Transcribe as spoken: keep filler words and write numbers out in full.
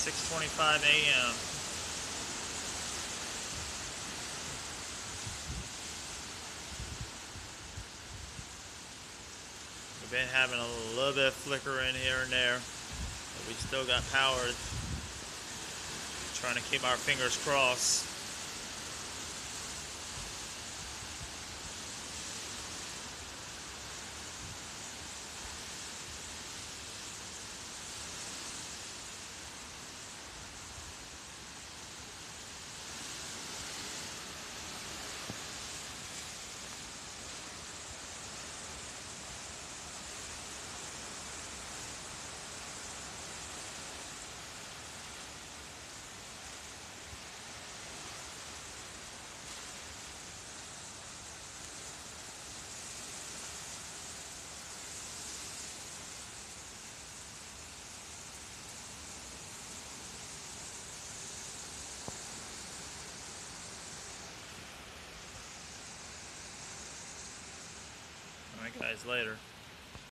six twenty-five a m We've been having a little bit of flickering here and there, but we still got power. Trying to keep our fingers crossed. Alright guys, later.